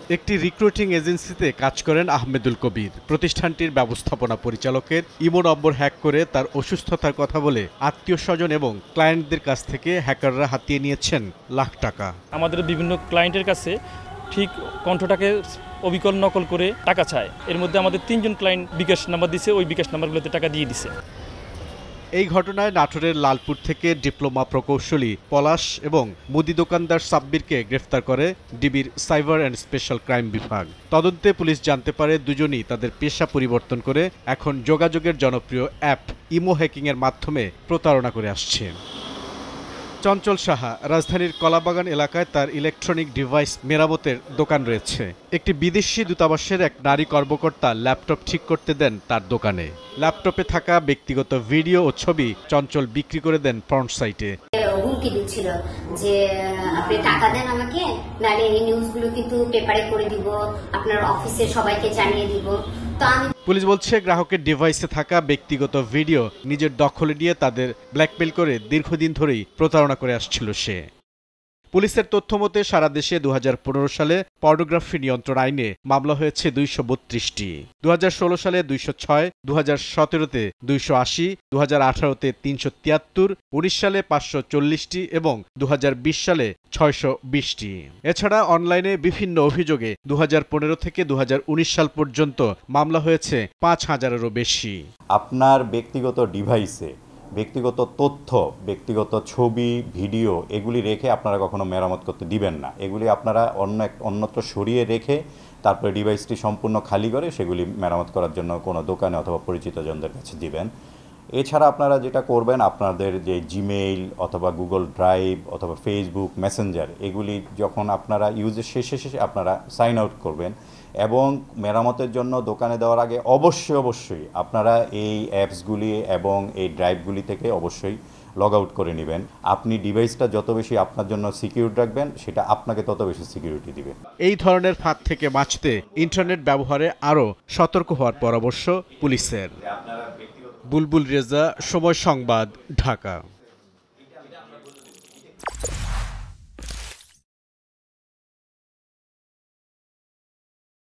একটি রিক্রুটিং এজেন্সিতে কাজ করেন আহমেদুল কবির। প্রতিষ্ঠানটির ব্যবস্থাপনা পরিচালকের ইমো নম্বর হ্যাক করে তার অসুস্থতার কথা বলে আত্মীয়-স্বজন এবং ক্লায়েন্টদের কাছ থেকে হ্যাকাররা হাতিয়ে নিয়েছেন লাখ টাকা। আমাদের বিভিন্ন ক্লায়েন্টের কাছে ঠিক কণ্ঠটাকে অবিকল নকল করে টাকা চায়। এর মধ্যে আমাদের ৩ জন ক্লায়েন্ট বিকাশ নাম্বার দিয়েছে, ওই বিকাশ নাম্বারগুলোতে টাকা দিয়ে দিছে। এই ঘটনায় নাটোরের লালপুর থেকে ডিপ্লোমা প্রকৌশলী পলাশ এবং মুদি দোকানদার সাব্বিরকে গ্রেফতার করে ডিবির সাইবার অ্যান্ড স্পেশাল ক্রাইম বিভাগ। তদন্তে পুলিশ জানতে পারে দুজনই তাদের পেশা পরিবর্তন করে এখন যোগাযোগের জনপ্রিয় অ্যাপ ইমো হ্যাকিংয়ের মাধ্যমে প্রতারণা করে আসছে। চঞ্চল সাহা রাজধানীর কলাবাগান এলাকায় তার ইলেকট্রনিক ডিভাইস মেরামতের দোকান রয়েছে। একটি বিদেশি দূতাবাসের এক নারী কর্মকর্তা ল্যাপটপ ঠিক করতে দেন তার দোকানে। ল্যাপটপে থাকা ব্যক্তিগত ভিডিও ও ছবি চঞ্চল বিক্রি করে দেন ফ্রন্ট সাইটে। হুমকি দিচ্ছিল যে আপনি টাকা দেন আমাকে, নাহলে এই নিউজগুলো কিন্তু পেপারে করে দিব, আপনার অফিসে সবাইকে জানিয়ে দিব। তো আমি পুলিশ বলছে গ্রাহকের ডিভাইসে থাকা ব্যক্তিগত ভিডিও নিজের দখলে নিয়ে তাদের ব্ল্যাকমেইল করে দীর্ঘদিন ধরেই প্রতারণা করে আসছিল সে। পুলিশের তথ্যমতে সারা দেশে ২০১৫ সালে পর্নোগ্রাফি নিয়ন্ত্রণ আইনে মামলা হয়েছে ২৩২টি, ২০১৬ সালে ২০৬, ২০১৭-তে ২৮০, ২০১৮-তে ৩৭৩, ১৯ সালে ৫৪০টি এবং ২০২০ সালে ৬২০টি। এছাড়া অনলাইনে বিভিন্ন অভিযোগে ২০১৫ থেকে ২০১৯ সাল পর্যন্ত মামলা হয়েছে ৫,০০০-এরও বেশি। আপনার ব্যক্তিগত ডিভাইসে ব্যক্তিগত তথ্য, ব্যক্তিগত ছবি, ভিডিও এগুলি রেখে আপনারা কখনো মেরামত করতে দিবেন না। এগুলি আপনারা অন্যত্র সরিয়ে রেখে তারপরে ডিভাইসটি সম্পূর্ণ খালি করে সেগুলি মেরামত করার জন্য কোনো দোকানে অথবা পরিচিতজনদের কাছে দিবেন। এছাড়া আপনারা যেটা করবেন, আপনাদের যে জিমেইল অথবা গুগল ড্রাইভ অথবা ফেসবুক মেসেঞ্জার এগুলি যখন আপনারা ইউজের শেষে আপনারা সাইন আউট করবেন এবং মেরামতের জন্য দোকানে দেওয়ার আগে অবশ্যই আপনারা এই অ্যাপসগুলি এবং এই ড্রাইভগুলি থেকে অবশ্যই লগ আউট করে নেবেন। আপনি ডিভাইসটা যত বেশি আপনার জন্য সিকিউর রাখবেন সেটা আপনাকে তত বেশি সিকিউরিটি দিবে। এই ধরনের ফাঁদ থেকে বাঁচতে ইন্টারনেট ব্যবহারে আরও সতর্ক হওয়ার পরামর্শ পুলিশের। বুলবুল রেজা, সময় সংবাদ, ঢাকা।